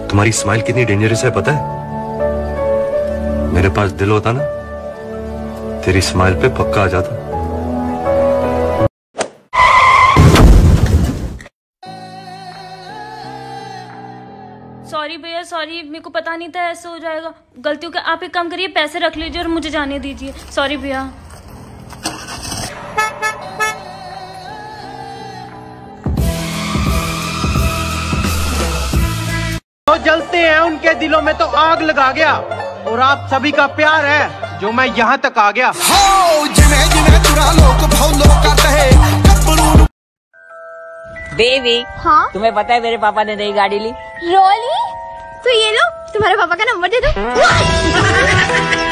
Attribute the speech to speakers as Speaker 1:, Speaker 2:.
Speaker 1: तुम्हारी स्माइल कितनी डेंजरस है पता है? मेरे पास दिल होता ना, तेरी स्माइल पे पक्का आ जाता।
Speaker 2: सॉरी भैया, सॉरी, मेरे को पता नहीं था ऐसे हो जाएगा। गलतियों का आप एक काम करिए, पैसे रख लीजिए और मुझे जाने दीजिए। सॉरी भैया।
Speaker 3: तो जलते हैं उनके दिलों में तो आग लगा गया, और आप सभी का प्यार है जो मैं यहाँ तक आ गया।
Speaker 4: बेबी,
Speaker 5: हाँ?
Speaker 4: तुम्हें पता है मेरे पापा ने नई गाड़ी ली।
Speaker 5: रोली, तो ये लो तुम्हारे पापा का नंबर दे दो।